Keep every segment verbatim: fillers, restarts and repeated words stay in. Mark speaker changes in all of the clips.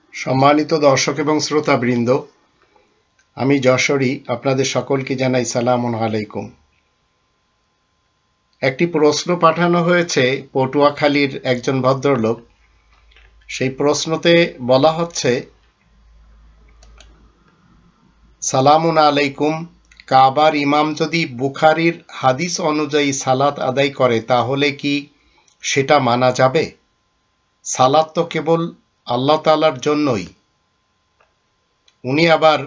Speaker 1: সম্মানিত দর্শক এবং শ্রোতাবৃন্দ, আমি যশোরী আপনাদের সকলকে জানাই সালামুন আলাইকুম। একটি প্রশ্ন পাঠানো হয়েছে পটুয়াখালীর একজন ভদ্রলোক। সেই প্রশ্নতে বলা হচ্ছে, সালামুন আলাইকুম, কাবার ইমাম যদি বুখারীর হাদিস অনুযায়ী সালাত আদায় করে তাহলে কি সেটা মানা যাবে? সালাত তো কেবল আল্লাহ তাআলার জন্যই। উনি আবার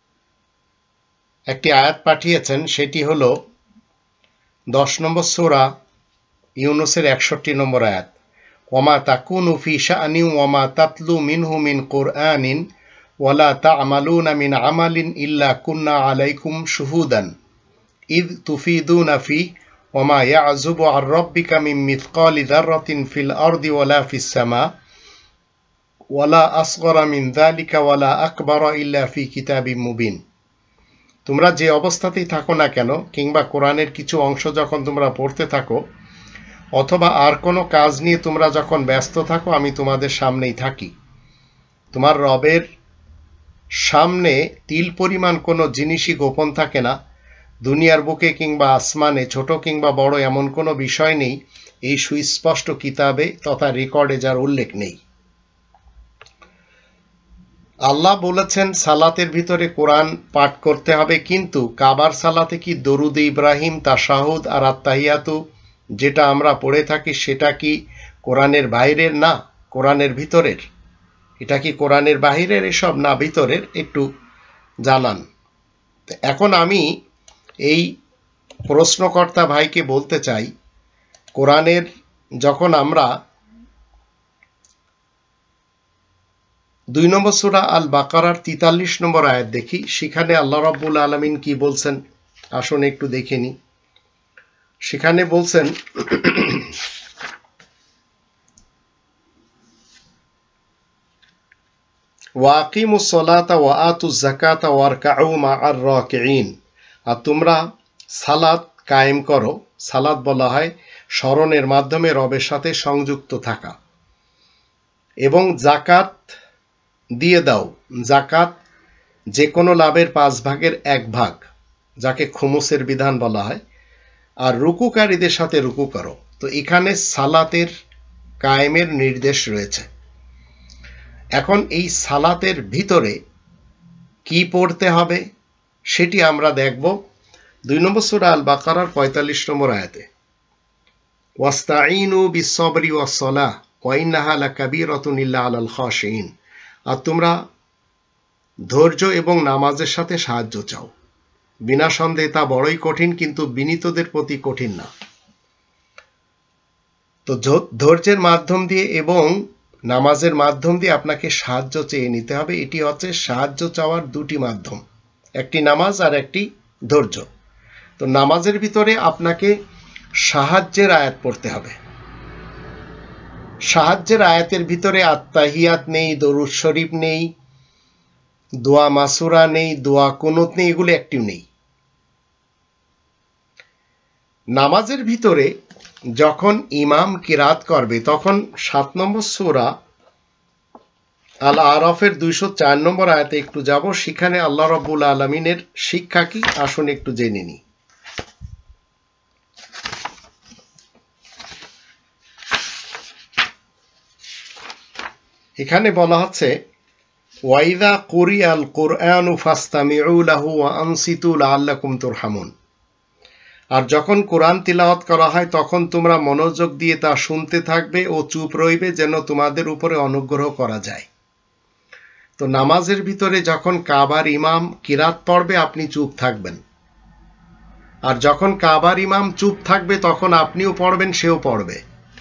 Speaker 1: একটি আয়াত পাঠিয়েছেন, সেটি হলো দশ নম্বর সূরা ইউনুসের একষট্টি নম্বর আয়াত। ওয়ামা তাকুনু ফি শাআনি ওয়ামা তাতলু মিনহু মিন কুরআনিন ওয়ালা তা'মালুনা মিন আমালিন ইল্লা কুন্না আলাইকুম শুহুদান ইয তুফিদুনা ফি ওয়ামা ইয়াযুবু আর রাব্বিকা মিন মিথকালি যাররাতিন ফিল আরদি ওয়ালা ফিস সামা ওয়ালা আসগরা মিন যালিকা ওয়ালা আকবারা ইল্লা ফি কিতাবিম মুবিন। তোমরা যে অবস্থাতেই থাকো না কেন, কিংবা কোরআনের কিছু অংশ যখন তোমরা পড়তে থাকো অথবা আর কোনো কাজ নিয়ে তোমরা যখন ব্যস্ত থাকো, আমি তোমাদের সামনেই থাকি। তোমার রবের সামনে তিল পরিমাণ কোনো জিনিসই গোপন থাকে না। দুনিয়ার বুকে কিংবা আসমানে ছোট কিংবা বড় এমন কোনো বিষয় নেই এই সুস্পষ্ট কিতাবে তথা রেকর্ডে যার উল্লেখ নেই। আল্লাহ বলেছেন সালাতের ভিতরে কোরআন পাঠ করতে হবে, কিন্তু কাবার সালাতে কি দরুদ ইব্রাহিম, তাশাহুদ আর আত্তাহিয়াতু যেটা আমরা পড়ে থাকি সেটা কি কোরআনের বাইরের? না, কোরআনের ভিতরের। এটা কি কোরআনের বাহিরের এসব, না ভিতরের? একটু জানান। এখন আমি এই প্রশ্নকর্তা ভাইকে বলতে চাই, কোরআনের যখন আমরা দুই নম্বর সূরা আল বাকারার তেতাল্লিশ নম্বর আয়াত দেখি, সেখানে আল্লাহ রাব্বুল আলামিন কি বলছেন আসুন একটু দেখে নিই। সেখানে বলছেন, ওয়াকিমুস সালাতা ওয়া আতুজ যাকাতা ওয়ারকাউ মা'আর রাকিঈন। আর তোমরা সালাত কায়েম করো। সালাত বলা হয় স্মরণের মাধ্যমে রবের সাথে সংযুক্ত থাকা, এবং যাকাত দিয়ে দাও। যাকাত যে কোনো লাভের পাঁচ ভাগের এক ভাগ, যাকে খুমুসের বিধান বলা হয়। আর রুকুকারীদের সাথে রুকু করো। তো এখানে সালাতের কায়েমের নির্দেশ রয়েছে। এখন এই সালাতের ভিতরে কি পড়তে হবে সেটি আমরা দেখব দুই নম্বর সূরা আল বাকারার পঁয়তাল্লিশ নম্বর আয়াতে। ওয়াস্তাঈনু বিস-সাবরি ওয়াস-সালাহ ওয়া ইন্নাহা লাকাবীরাতুন ইল্লা আলাল খাশিঈন। আর তোমরা ধৈর্য এবং নামাজের সাথে সাহায্য চাও। বিনা সন্দেহে তা বড়ই কঠিন, কিন্তু বিনীতদের প্রতি কঠিন না। তো ধৈর্যের মাধ্যম দিয়ে এবং নামাজের মাধ্যম দিয়ে আপনাকে সাহায্য চেয়ে নিতে হবে। এটি হচ্ছে সাহায্য চাওয়ার দুটি মাধ্যম, একটি নামাজ আর একটি ধৈর্য। তো নামাজের ভিতরে আপনাকে সাহায্যের আয়াত পড়তে হবে। সাহায্যের আয়াতের ভিতরে আত্তাহিয়াত নেই, দরুদ শরীফ নেই, দোয়া মাসুরা নেই, দোয়া কুনুত নেই, এগুলো একটিও নেই। নামাজের ভিতরে যখন ইমাম কিরাত করবে তখন সাত নম্বর সূরা আল আরাফের দুইশো চার নম্বর আয়াতে একটু যাব। সেখানে আল্লাহ রাব্বুল আলামিনের শিক্ষা কি আসুন একটু জেনে নিই। এখানে বলা হচ্ছে, ওয়াইদা কুরিয়াল কুরআনু ফাসতামিউ লাহু ওয়া আনসিতু লাআল্লাকুম তুরহামুন। আর যখন কোরআন তিলাওয়াত করা হয় তখন তোমরা মনোযোগ দিয়ে তা শুনতে থাকবে ও চুপ রইবে, যেন তোমাদের উপরে অনুগ্রহ করা যায়। তো নামাজের ভিতরে যখন কাবার ইমাম কিরাত পড়বে আপনি চুপ থাকবেন, আর যখন কাবার ইমাম চুপ থাকবে তখন আপনিও পড়বেন, সেও পড়বে।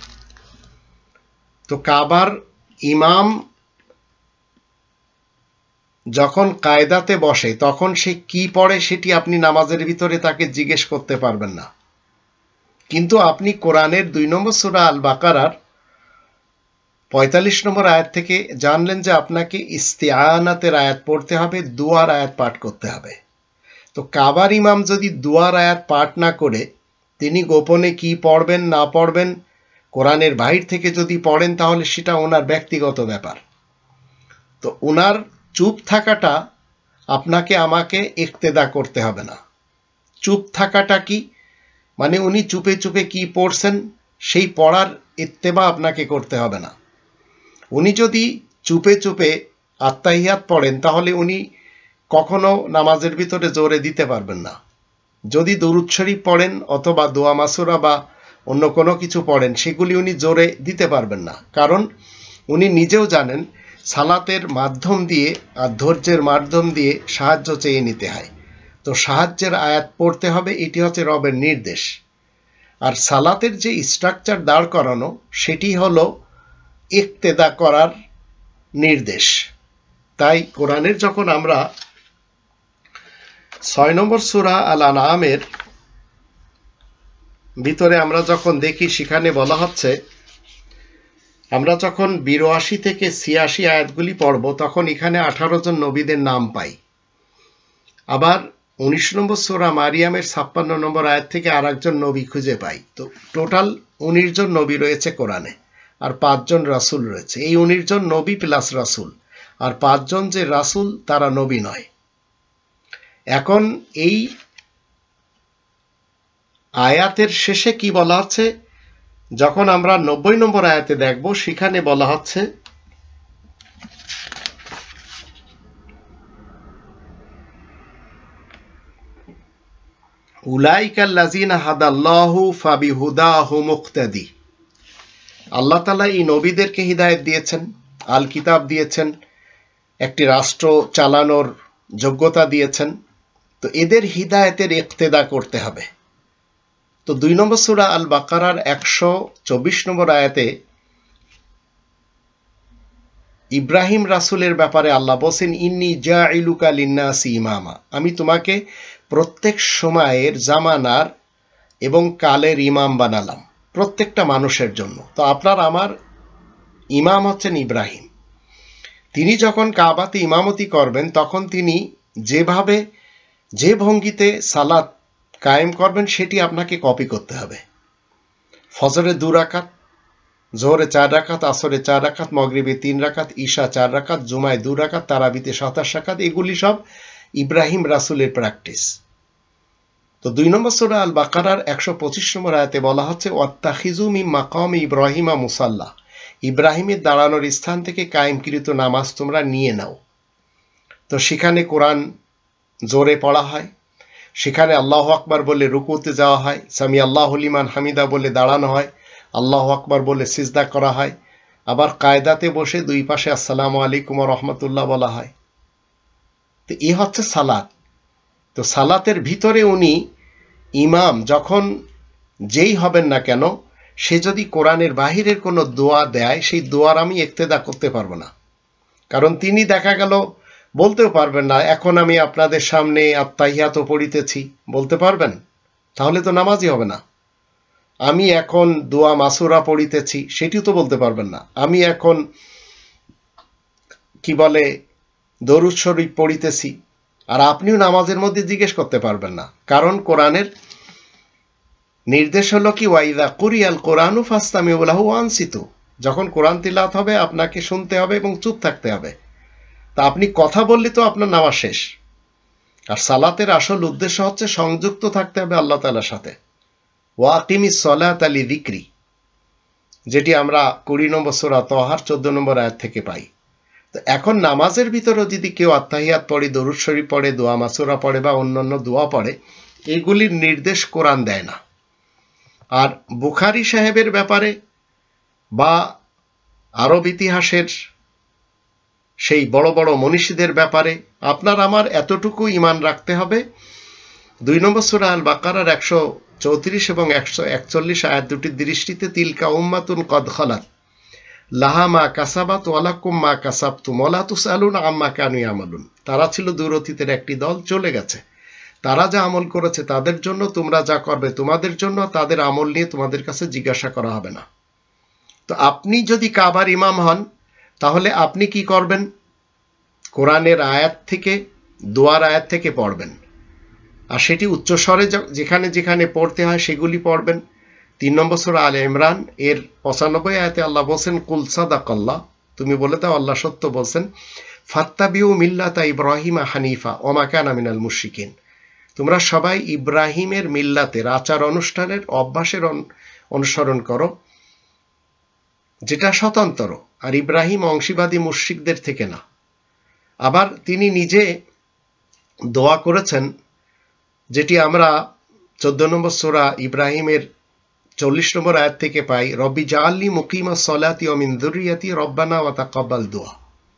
Speaker 1: তো কাবার ইমাম যখন কায়দাতে বসে তখন সে কি পড়ে সেটি আপনি নামাজের ভিতরে তাকে জিজ্ঞেস করতে পারবেন না, কিন্তু আপনি কোরআনের দুই নম্বর সূরা আল বাকারার পঁয়তাল্লিশ নম্বর আয়াত থেকে জানলেন যে আপনাকে ইস্তিআনাতের আয়াত পড়তে হবে, দুয়ার আয়াত পাঠ করতে হবে। তো কাবার ইমাম যদি দুয়ার আয়াত পাঠ না করে তিনি গোপনে কি পড়বেন না পড়বেন, কোরআনের বাহির থেকে যদি পড়েন তাহলে সেটা ওনার ব্যক্তিগত ব্যাপার। তো উনার চুপ থাকাটা আপনাকে আমাকে ইক্তেদা করতে হবে না। চুপ থাকাটা কি মানে উনি চুপে চুপে কি পড়ছেন সেই পড়ার ইত্তেবা আপনাকে করতে হবে না। উনি যদি চুপে চুপে আত্তাহিয়াত পড়েন তাহলে উনি কখনো নামাজের ভিতরে জোরে দিতে পারবেন না। যদি দুরূদ শরীফ পড়েন অথবা দোয়া মাসুরা বা অন্য কোনো কিছু পড়েন সেগুলি উনি জোরে দিতে পারবেন না, কারণ উনি নিজেও জানেন সালাতের মাধ্যম দিয়ে আর ধৈর্যের মাধ্যম দিয়ে সাহায্য চেয়ে নিতে হয়। তো সাহায্যের আয়াত পড়তে হবে, এটি হচ্ছে রবের নির্দেশ। আর সালাতের যে স্ট্রাকচার দাঁড় করানো সেটি হলো ইক্তেদা করার নির্দেশ। তাই কোরআনের যখন আমরা ছয় নম্বর সূরা আল আনআমের ভিতরে আমরা যখন দেখি সেখানে বলা হচ্ছে, আমরা যখন বিরাশি থেকে ছিয়াশি আয়াতগুলি পড়ব তখন এখানে আঠারো জন নবীদের নাম পাই। আবার উনিশ নম্বর সূরা মারিয়ামের ছাপ্পান্ন নম্বর আয়াত থেকে আর একজন নবী খুঁজে পাই। তো টোটাল উনিশ জন নবী রয়েছে কোরআনে, আর পাঁচজন রাসূল রয়েছে। এই উনিশ জন নবী প্লাস রাসূল, আর পাঁচজন যে রাসূল তারা নবী নয়। এখন এই আয়াতের শেষে কি বলা হচ্ছে, যখন আমরা নব্বই নম্বর আয়াতে দেখব সেখানে বলা হচ্ছে, উলাইকাল্লাযীনা হাদাল্লাহু ফাবিহুদাহু মুক্তাদি। আল্লাহ তাআলা এই নবীদেরকে হিদায়াত দিয়েছেন, আল কিতাব দিয়েছেন, একটি রাষ্ট্র চালানোর যোগ্যতা দিয়েছেন। তো এদের হিদায়াতের ইক্তেদা করতে হবে। তো দুই নম্বর সূরা আল বাকারার একশো চব্বিশ নম্বর আয়াতে ইব্রাহিম রাসূলের ব্যাপারে আল্লাহ বলেন, ইন্নী জাইলুকা লিন্নাসি ইমামা, আমি তোমাকে প্রত্যেক সময়ের জামানার এবং কালের ইমাম বানালাম, প্রত্যেকটা মানুষের জন্য। তো আপনার আমার ইমাম হচ্ছেন ইব্রাহিম। তিনি যখন কাবাতে ইমামতি করবেন তখন তিনি যেভাবে যে ভঙ্গিতে সালাত কায়েম করবেন সেটি আপনাকে কপি করতে হবে। ফজরে দু রাকাত, জোহরে চার রাকাত, আসরে চার রাকাত, মাগরিবে তিন রাকাত, ঈশা চার রাকাত, জুমায় দু রাকাত, তারাবিতে সাতাশ রাকাত, এগুলি সব ইব্রাহিম রাসূলের প্র্যাকটিস। তো দুই নম্বর সূরা আল বাকারার একশো পঁচিশ নম্বর আয়াতে বলা হচ্ছে, ওয়াত্তাখিযু মিন মাকামি ইব্রাহিমা মুসাল্লা, ইব্রাহিমের দাঁড়ানোর স্থান থেকে কায়েমকৃত নামাজ তোমরা নিয়ে নাও। তো সেখানে কোরআন জোরে পড়া হয়, সেখানে আল্লাহু আকবার বলে রুকুতে যাওয়া হয়, সামি আল্লাহু লিমান হামিদা বলে দাঁড়ানো হয়, আল্লাহু আকবার বলে সিজদা করা হয়, আবার কায়দাতে বসে দুই পাশে আসসালামু আলাইকুম ওয়া রাহমাতুল্লাহ বলা হয়। তো এই হচ্ছে সালাত। তো সালাতের ভিতরে উনি ইমাম যখন যেই হবেন না কেন, সে যদি কোরআনের বাহিরের কোনো দোয়া দেয় সেই দোয়ার আমি ইক্তেদা করতে পারবো না, কারণ তিনি দেখা গেল বলতেও পারবেন না, এখন আমি আপনাদের সামনে আত্তাহিয়াত পড়িতেছি, বলতে পারবেন? তাহলে তো নামাজই হবে না। আমি এখন দোয়া মাসুরা পড়িতেছি, সেটিও তো বলতে পারবেন না। আমি এখন কি বলে দরুদ শরীফ পড়িতেছি, আর আপনিও নামাজের মধ্যে জিজ্ঞেস করতে পারবেন না, কারণ কোরআনের নির্দেশ হলো কি, ওয়াইদা কুরিয়াল কোরআনু ফাসতামিউ লাহু ওয়া আনসিতু, যখন কোরআন তিলাওয়াত হবে আপনাকে শুনতে হবে এবং চুপ থাকতে হবে। তা আপনি কথা বললে তো আপনার নামাজ শেষ। আর সালাতের আসল উদ্দেশ্য হচ্ছে সংযুক্ত থাকতে হবে আল্লাহ তাআলার সাথে। ওয়া আকিমিস সালাতা লিযিকরি, যেটি আমরা কুড়ি নম্বর সূরা তাহার চোদ্দ নম্বর আয়াত থেকে পাই। তো এখন নামাজের ভিতরে যদি কেউ আত্তাহিয়াত পড়ে, দরুদ শরীফ পড়ে, দোয়া মাসুরা পড়ে বা অন্যান্য দোয়া পড়ে, এগুলির নির্দেশ কোরআন দেয় না। আর বুখারী সাহেবের ব্যাপারে বা আরব ইতিহাসের সেই বড় বড় মনীষীদের ব্যাপারে আপনার আমার এতটুকু ঈমান রাখতে হবে, দুই নম্বর সূরা আল বাকারার একশো চৌত্রিশ এবং একশো একচল্লিশ আয়াত দুটির দৃষ্টিতে, তিলকা উম্মাতুন কদ খালাত লাহা মা কাসাবাত ওয়া লাকুম মা কাসাবতুম ওয়া লা তুসআলুনা আম্মা কানু ইয়ামালুন, তারা ছিল দূর অতীতের একটি দল, চলে গেছে, তারা যা আমল করেছে তাদের জন্য, তোমরা যা করবে তোমাদের জন্য, তাদের আমল নিয়ে তোমাদের কাছে জিজ্ঞাসা করা হবে না। তো আপনি যদি কাবার ইমাম হন তাহলে আপনি কি করবেন? কোরআনের আয়াত থেকে, দোয়ার আয়াত থেকে পড়বেন, আর সেটি উচ্চস্বরে যেখানে যেখানে পড়তে হয় সেগুলি পড়বেন। তিন নম্বর সূরা আলে ইমরান এর পঁচানব্বই আয়াতে আল্লাহ বলেন, কুল সাদাকাল্লাহ, তুমি বলে দাও আল্লাহ সত্য বলছেন, ফাত্তাবিউ মিল্লাতা ইব্রাহিমা হানিফা ওয়া মা কানা মিনাল মুশরিকিন। তোমরা সবাই ইব্রাহিমের মিল্লাতের আচার অনুষ্ঠানের অভ্যাসের অনুসরণ করো, যেটা স্বতন্ত্র, আর ইব্রাহিম অংশীবাদী মুশরিকদের থেকে না। আবার তিনি নিজে দোয়া করেছেন, যেটি আমরা চোদ্দ নম্বর সূরা ইব্রাহিমের চল্লিশ নম্বর আয়াত থেকে পাই, রব্বি জাআলনি মুকিমাস সলাতি ওয়া মিন যুররিয়াতি রব্বানা ওয়া তাকাব্বাল দুআ।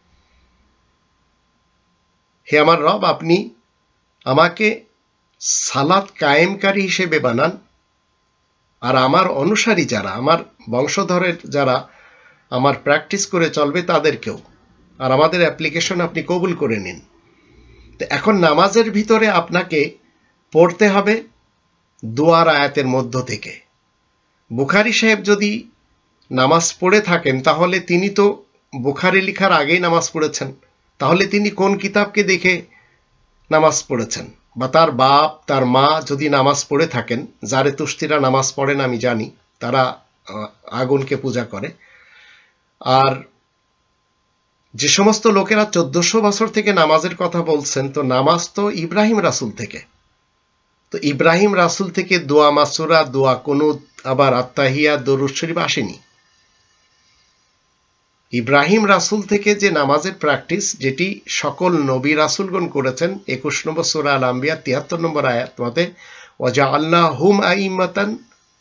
Speaker 1: হে আমার রব, আপনি আমাকে সালাত কায়েমকারী হিসেবে বানান, আর আমার অনুসারী যারা, আমার বংশধরের যারা আমার প্র্যাকটিস করে চলবে তাদেরকেও, আর আমাদের অ্যাপ্লিকেশন আপনি কবুল করে নিন। তো এখন নামাজের ভিতরে আপনাকে পড়তে হবে দোয়ার আয়াতের মধ্য থেকে। বুখারী সাহেব যদি নামাজ পড়ে থাকেন তাহলে তিনি তো বুখারী লেখার আগেই নামাজ পড়েছেন, তাহলে তিনি কোন কিতাবকে দেখে নামাজ পড়েছেন? বা তার বাপ তার মা যদি নামাজ পড়ে থাকেন, যারে তুস্তিরা নামাজ পড়েন আমি জানি, তারা আগুনকে পূজা করে। আর যে সমস্ত লোকেরা চোদ্দশো বছর থেকে নামাজের কথা বলছেন, তো নামাজ তো ইব্রাহিম রাসূল থেকে। তো ইব্রাহিম রাসূল থেকে দোয়া মাসুরা, দোয়া কুনুত, আবার আত্তাহিয়া, দরুদ শরীফ আসেনি। ইব্রাহিম রাসূল থেকে যে নামাজের প্র্যাকটিস, যেটি সকল নবী রাসূলগণ করেছেন, একুশ নম্বর সূরা আল আম্বিয়া তিয়াত্তর নম্বর আয়াত মতে, ওয়াজআলনাহুম আইম্মাতান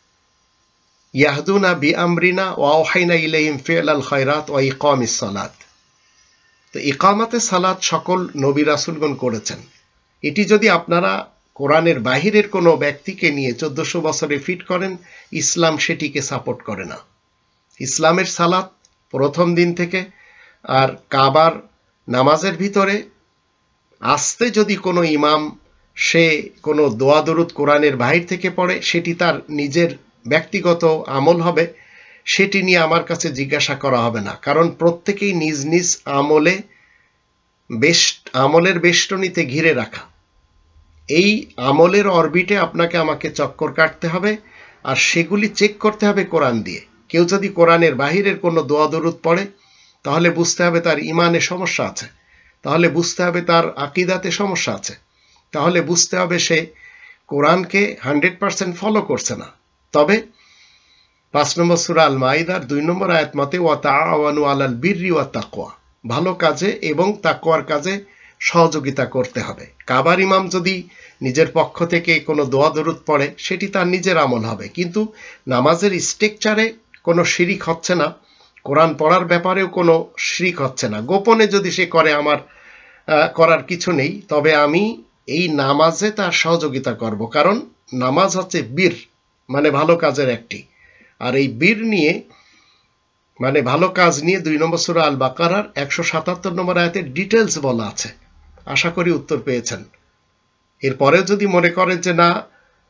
Speaker 1: ইয়াহদুনা বিআমরিনা ওয়া আওহাইনা ইলাইহিম ফিআলাল খায়রাত ওয়া ইকামিস সালাত। তো ইকামাতে সালাত সকল নবী রাসূলগণ করেছেন। এটি যদি আপনারা কোরআনের বাহিরের কোনো ব্যক্তিকে নিয়ে চোদ্দশো বছরে ফিট করেন, ইসলাম সেটিকে সাপোর্ট করে না। ইসলামের সালাত প্রথম দিন থেকে, আর কাবার নামাজের ভিতরে আসতে যদি কোনো ইমাম সে কোনো দোয়া দরুদ কোরআনের বাহির থেকে পড়ে, সেটি তার নিজের ব্যক্তিগত আমল হবে, সেটি নিয়ে আমার কাছে জিজ্ঞাসা করা হবে না। কারণ প্রত্যেকেই নিজ নিজ আমলে বেশ আমলের বেষ্টনীতে ঘিরে রাখা, এই আমলের অরবিটে আপনাকে আমাকে চক্কর কাটতে হবে, আর সেগুলি চেক করতে হবে কোরআন দিয়ে। কেউ যদি কোরআনের বাহিরের কোনো দোয়া দরুদ পড়ে, তাহলে বুঝতে হবে তার ইমানে সমস্যা আছে, তাহলে বুঝতে হবে তার আকিদাতে সমস্যা আছে, তাহলে বুঝতে হবে সে কোরআনকে হান্ড্রেড পার্সেন্ট ফলো করছে না। তবে পাঁচ নম্বর সূরা আল মাইদার দুই নম্বর আয়াত মতে, ওয়া তাআওয়ানু আলাল বিররি ওয়াত তাকওয়া, ভালো কাজে এবং তাকওয়ার কাজে সহযোগিতা করতে হবে। কাবার ইমাম যদি নিজের পক্ষ থেকে কোনো দোয়া দরুদ পড়ে, সেটি তার নিজের আমল হবে, কিন্তু নামাজের স্ট্রাকচারে কোনো শিরিক হচ্ছে না, কোরআন পড়ার ব্যাপারেও কোনো শিরিক হচ্ছে না। গোপনে যদি সে করে, আমার করার কিছু নেই, তবে আমি এই নামাজে তার সহযোগিতা করব, কারণ নামাজ হচ্ছে বীর, মানে ভালো কাজের একটি। আর এই বীর নিয়ে, মানে ভালো কাজ নিয়ে দুই নম্বর সূরা আল বাকারার একশো সাতাত্তর নম্বর আয়াতে ডিটেলস বলা আছে। আশা করি উত্তর পেয়েছেন। এরপরেও যদি মনে করেন যে না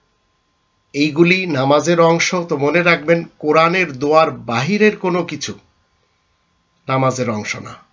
Speaker 1: এইগুলি নামাজের অংশ, তো মনে রাখবেন কোরআনের দোয়ার বাহিরের কোনো কিছু নামাজের অংশ না।